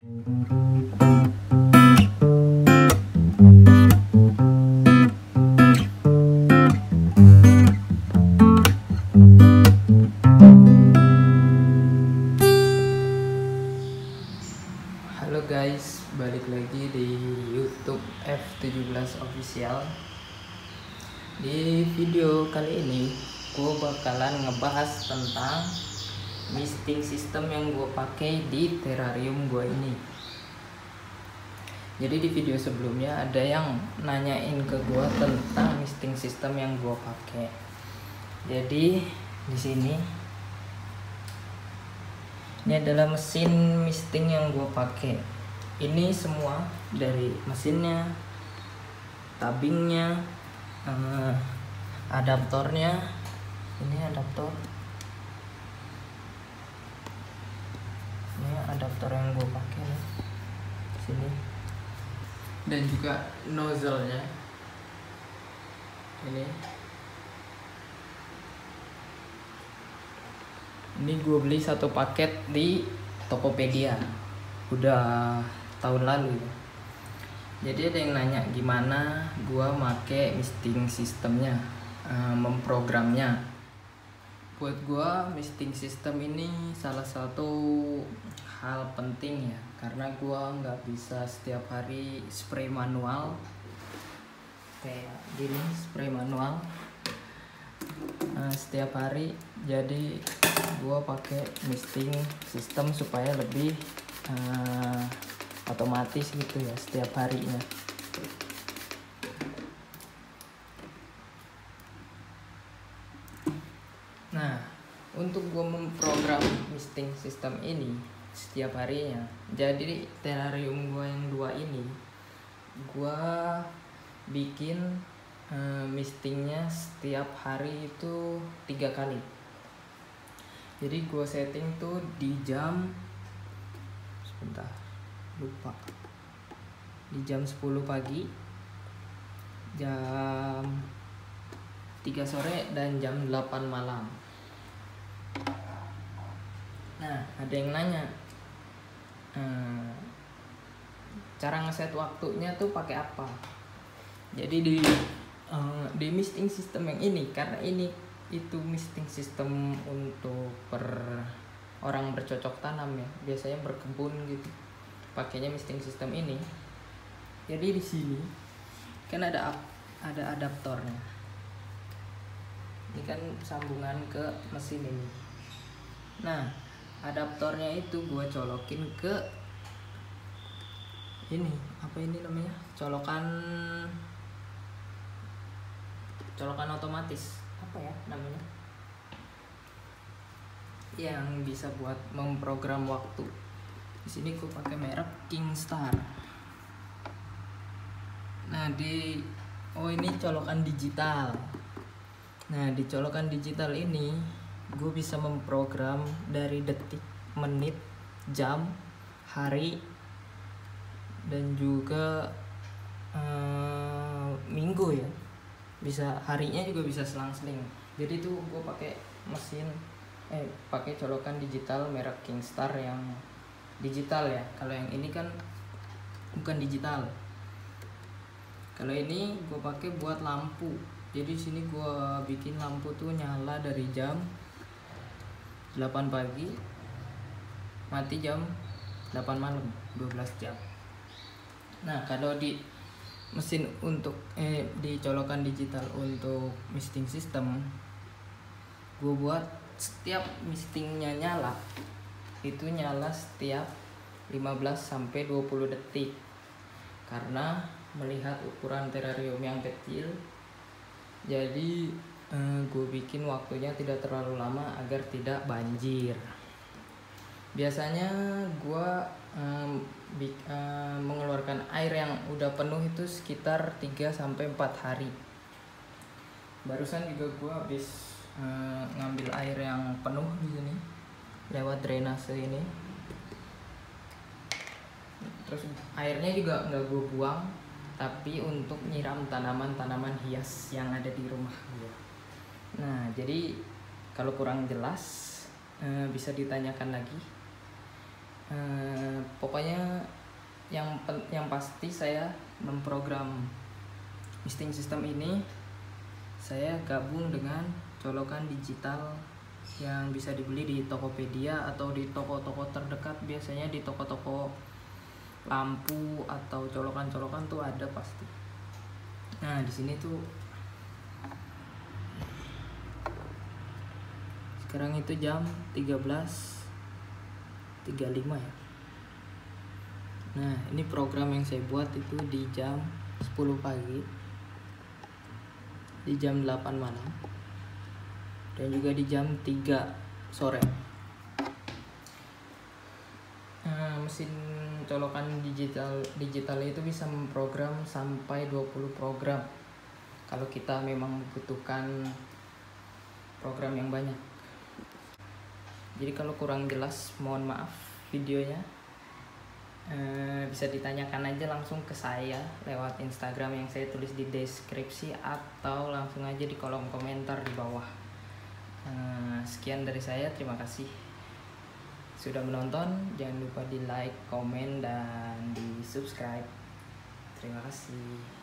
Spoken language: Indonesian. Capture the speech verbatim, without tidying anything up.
Halo guys, balik lagi di YouTube F tujuh belas Official. Di video kali ini gue bakalan ngebahas tentang misting system yang gue pakai di terrarium gue ini. Jadi di video sebelumnya ada yang nanyain ke gue tentang misting system yang gue pakai. Jadi di sini ini adalah mesin misting yang gue pakai. Ini semua dari mesinnya, tabingnya, eh, adaptornya. Ini adaptor. Ini adaptor yang gue pakai nih. Sini. Dan juga nozzle-nya. Ini. Ini gue beli satu paket di Tokopedia. Udah tahun lalu ya. Jadi ada yang nanya gimana gue make misting sistemnya, uh, memprogramnya. Buat gue misting system ini salah satu hal penting ya, karena gue nggak bisa setiap hari spray manual kayak gini, spray manual uh, setiap hari. Jadi gue pakai misting system supaya lebih uh, otomatis gitu ya setiap harinya. Nah, untuk gue memprogram misting system ini setiap harinya, jadi terrarium gue yang dua ini gue bikin uh, mistingnya setiap hari itu tiga kali. Jadi gue setting tuh di jam sebentar lupa di jam sepuluh pagi, jam tiga sore, dan jam delapan malam. Nah, ada yang nanya hmm, cara ngeset waktunya tuh pakai apa. Jadi di uh, di misting system yang ini, karena ini itu misting system untuk per orang bercocok tanam ya, biasanya berkebun gitu, pakainya misting system ini. Jadi di sini kan ada ada adaptornya. Ini kan sambungan ke mesin ini. Nah, adaptornya itu gue colokin ke ini, apa ini namanya, colokan colokan otomatis, apa ya namanya, yang bisa buat memprogram waktu. Di sini gue pakai merek Kingstar. Nah, di oh ini colokan digital. Nah, di colokan digital ini gue bisa memprogram dari detik, menit, jam, hari, dan juga eh, minggu ya. Bisa harinya juga bisa selang-seling. Jadi tuh gue pakai mesin eh pakai colokan digital merek Kingstar yang digital ya. Kalau yang ini kan bukan digital. Kalau ini gue pakai buat lampu. Jadi sini gue bikin lampu tuh nyala dari jam delapan pagi, mati jam delapan malam, dua belas jam. Nah, kalau di mesin untuk eh di colokan digital untuk misting system, gue buat setiap mistingnya nyala itu nyala setiap lima belas sampai dua puluh detik, karena melihat ukuran terrarium yang kecil. Jadi eh, gue bikin waktunya tidak terlalu lama agar tidak banjir. Biasanya gue um, uh, mengeluarkan air yang udah penuh itu sekitar tiga sampai empat hari. Barusan juga gue habis uh, ngambil air yang penuh di sini lewat drainase ini. Terus airnya juga nggak gue buang, tapi untuk nyiram tanaman-tanaman hias yang ada di rumah gue. Nah, jadi kalau kurang jelas uh, bisa ditanyakan lagi. eh, pokoknya yang yang pasti saya memprogram misting system ini, saya gabung dengan colokan digital yang bisa dibeli di Tokopedia atau di toko-toko terdekat. Biasanya di toko-toko lampu atau colokan-colokan tuh ada pasti. Nah, di sini tuh sekarang itu jam tiga belas tiga puluh lima ya. Nah, ini program yang saya buat itu di jam sepuluh pagi, di jam delapan malam, dan juga di jam tiga sore. Nah, mesin colokan digital digital itu bisa memprogram sampai dua puluh program kalau kita memang membutuhkan program yang banyak. Jadi kalau kurang jelas mohon maaf videonya, eh, bisa ditanyakan aja langsung ke saya lewat Instagram yang saya tulis di deskripsi, atau langsung aja di kolom komentar di bawah. eh, Sekian dari saya, terima kasih sudah menonton. Jangan lupa di like, komen, dan di subscribe. Terima kasih.